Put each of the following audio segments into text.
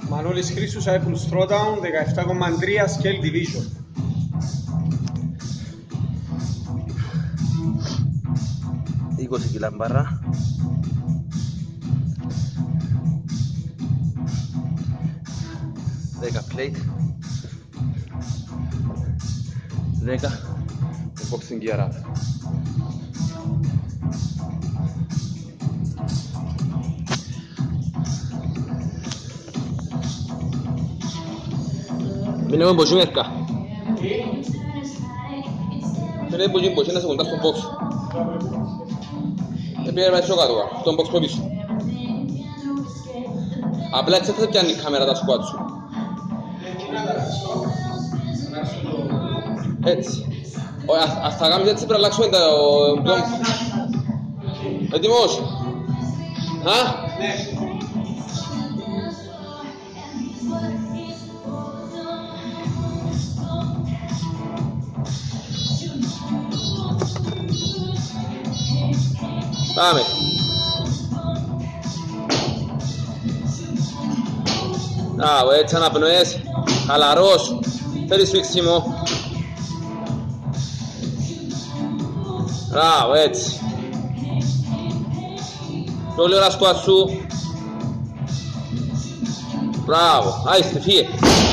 Μανώλης Χρήστος, iFull Throwdown, 17,3 Scale Division. Είκοσι κιλά μπάρα. Δέκα plate. 10 boxing gear up. Venimos en Bochimesca. Venimos en Bochimesca, να σε κοντά στον box. Πήγαμε να είσαι κάτω, στον box που πίσω. Απλά έτσι θα πιάνει η κάμερα τα squat σου. Έτσι. Ας θα κάνουμε έτσι, πρέπει να αλλάξουμε το... Έτοιμος? Ναι. Πάμε. Μπράβο, έτσι αναπνοές, χαλαρός, θέλεις σφίξιμο. Μπράβο, έτσι. Πιο λίγο σκουάτ σου. Μπράβο, άιστε, φύγε.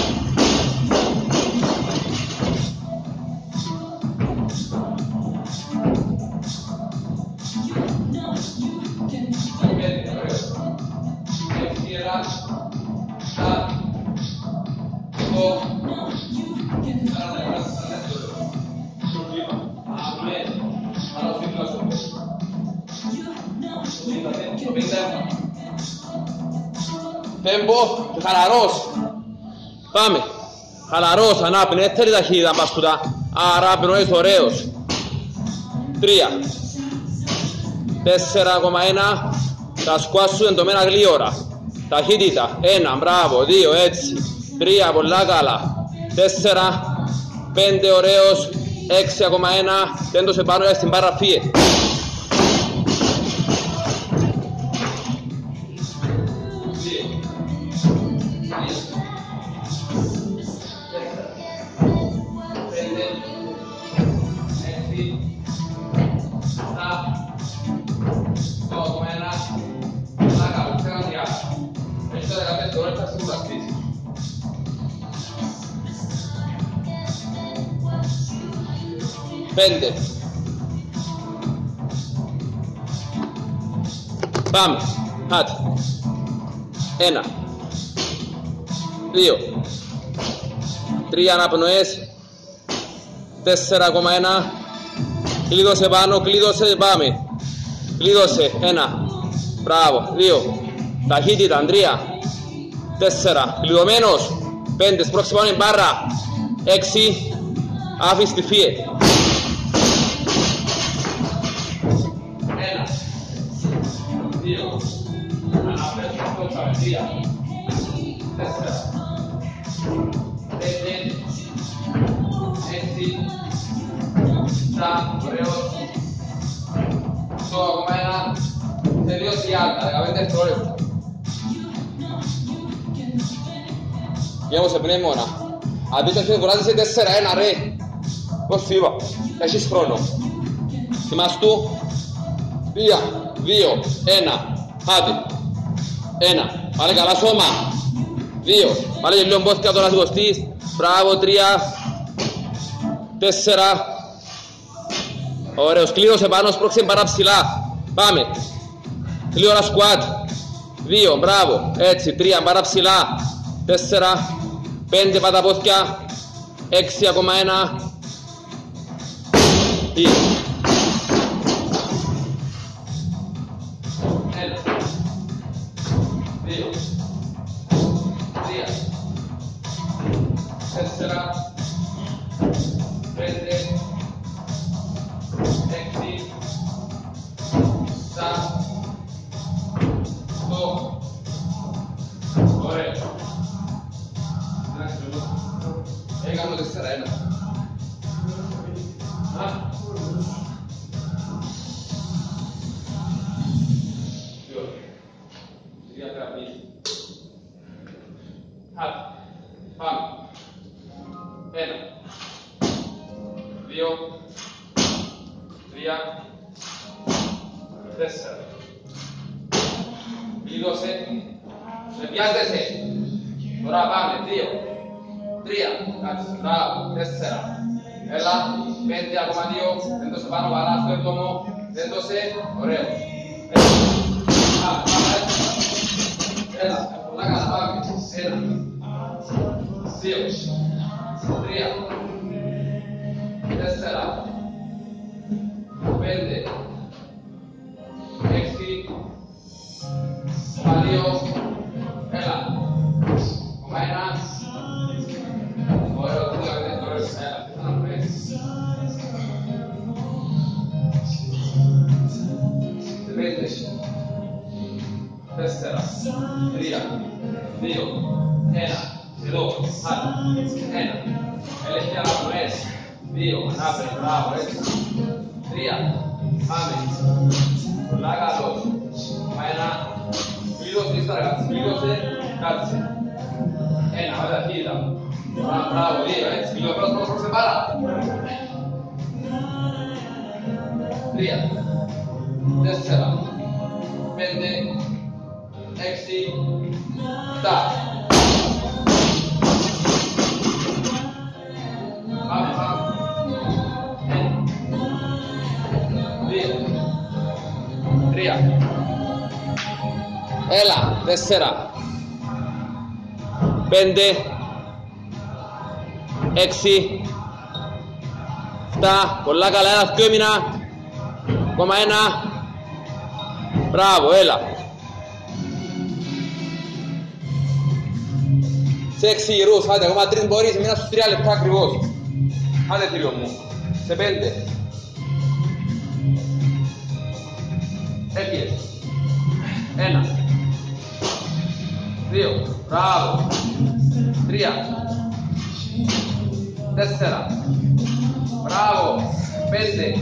Τέμπο και χαλαρός. Πάμε. Χαλαρός, ανάπνε, θέλει ταχύτητα μπασκούτα. Άρα πνοείς ωραίος. 3 4,1. Τα σκουάτ σου εντωμένα γλύωρα. Ταχύτητα. 1, μπράβο, 2, έτσι. 3, πολλά καλά. 4, 5, ωραίος. 6,1. Τέντωσε πάνω στην μπάρα, φύγε. Πέντε. Πάμε. Άντε. 1 2 3 αναπνοές. 4,1. Κλείδωσε πάνω, κλείδωσε, πάμε. Κλείδωσε. 1. Μπράβο. 2. Ταχύτητα. 3 4. Κλειδωμένος. 5. Σπρώξει πάνω η μπάρα. 6. Άφησε τη φύε. 2. Αναπέσεις 3. 4. 5. 6. 7. Ωραίος. 8,1. Τελείωσε η alta, 15 δευτερόλεπτα. Βγαίνω σε πνεύμονα. Αν δείτε ότι κουράζεσαι 4-1 ρε. Πώς σου είπα, έχεις χρόνο. Θυμάσαι του. 3, 2, 1. Άντε. 1. Πάλε καλά σώμα. 2. Πάλε και λίγο μπόθηκα τώρα σηκωστείς. Μπράβο. 3. 4. Ωραίος. Κλείδωσε πάνω, σπρώξε πάρα ψηλά. Πάμε. Κλείωρα σκουάτ. 2. Μπράβο. Έτσι. 3. Πάρα ψηλά. 4. 5 πάτα πόθηκια. 6,1. Ή. 1. 2. 3. 4. 5. 6. 7. 8. Ωραία. Έκαμε 4-1. Πιάζεσαι. Τώρα πάμε. 2, 3, κάτσε. Μπράβο. 4. Έλα. 5, ακόμα 2. Δεν δώσε πάνω παρά στο έντομο. Δεν δώσε. Ωραίο. Πάμε. Έλα. Πολλά καλά. Πάμε. 1, 2, 3, 4, 5, 6, 2, έλα. Κομμά 1. Ωραίο, έλα. Έλα, να πες. 5, 4, 3, 2, 1. Εδώ, άλλο. 1. Έλεγχε αναπνές. 2, ανάπερ, μπράβο, έτσι. 3, πάμε. Πολλά καλό. Μα 1. Κλείδωσε, ύστερα κάτσε. Κλείδωσε, κάτσε. 1, ωραία, χείλα. Μπράβο, 2, έτσι. Κλείδω πρώτος προς πάρα. 3, 4, 5, 6, 7. Πάμε, πάμε. 1, 2, 3. Έλα, 4. 5, 6, 7. Πολλά καλά, ένα δυο μήνα. Ακόμα 1. Μπράβο, έλα. Σε 6 γυρούς, άντε, ακόμα 3 μπορείς, μείνας στους 3 λεπτά ακριβώς. Άντε θηρίο μου, σε 5. Έφυγες. 1, 2, μπράβο. 3, 4, μπράβο. 5,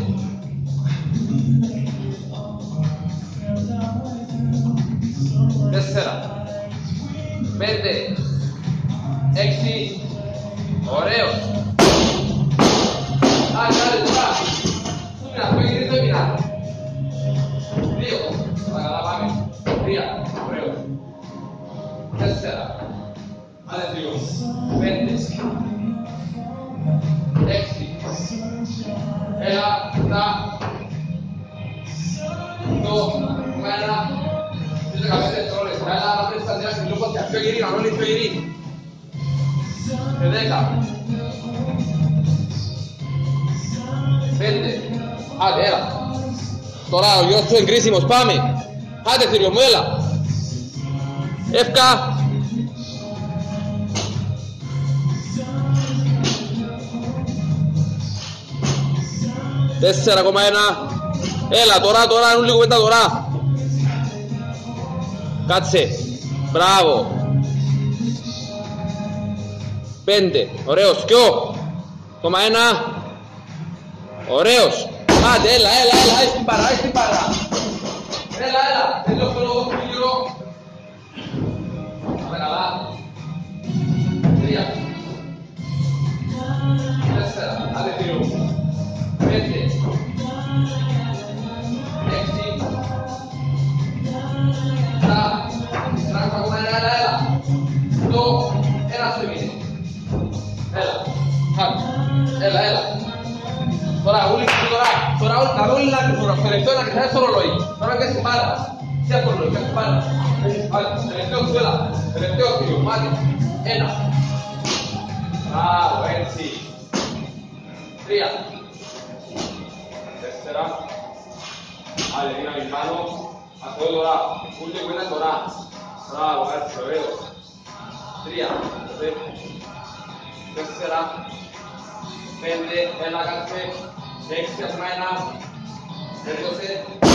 4, 5, 6, ωραίος. Άντε, τώρα. Μήνα, το γυρίζω μήνα. 2, καλά πάμε. 3, ωραίος. 4, άντε 2, 5, 6, έλα, 7, 8, 1, 15 δευτερόλεπτα. Έλα, να πρέπει να αντιδράσεις λίγο πόδια. Πιο γυρί, να ρόλει πιο γυρί. Και 10. 5. Άντε, έλα. Τώρα ο γιος του εγκρίσιμος, πάμε. Άντε, θηρίο μου, έλα. Εύκα. 4,1. Έλα, τώρα, είναι λίγο μετά τώρα. Κάτσε. Μπράβο. 5. Ωραίος. Ποιο. 1. Ωραίος. Άντε, έλα, έχεις την παρά, Έλα. Δεν το λόγο του γύρω. Πάμε καλά. 3. 4. Άντε, γύρω. 5. 6. 7. Τράξα ακόμα έλα. 8. Ένα στο μήνυμα. Έλα. Τώρα όλοι να κρυφθούν, τελευταίο να κρυφθούν στο ρολόι. Τώρα και στην πάρα. Τι αυτό ρολόι, και στην πάρα. Τελευταίο ξέλα, τελευταίο κύριο, μάτι. 1. Μπράβο, έτσι. 3. 4. Άλλη δύναμη πάνω. Αυτό τώρα, ούτε που είναι τώρα. Μπράβο, έτσι, ωραίος. 3. 4. 5, έλα κάτσε, 6, ακόμα 1, έδωσε.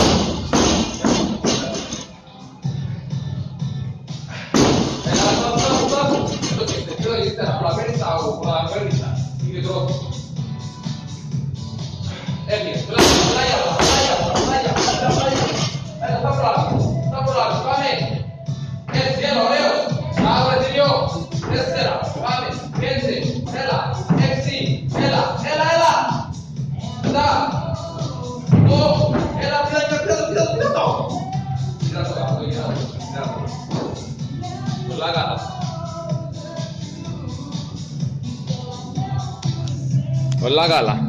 Έλα, στop. Εδώ και ύστερα, πλαπέρισα, είναι τρόπο. Έφυγες, πλάγια, έλα, θα προλάβεις, πάμε. Έτσι, έλα, ωραίος, άγω εταιρείο, 4, πάμε, 5, έλα, 6, έλα, 7, 8, έλα, Πολλά καλά.